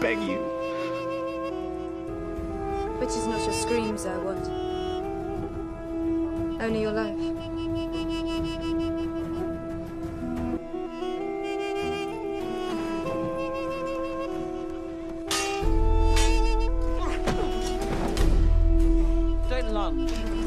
beg you. Which is not your screams I want. Only your life. Don't lunge.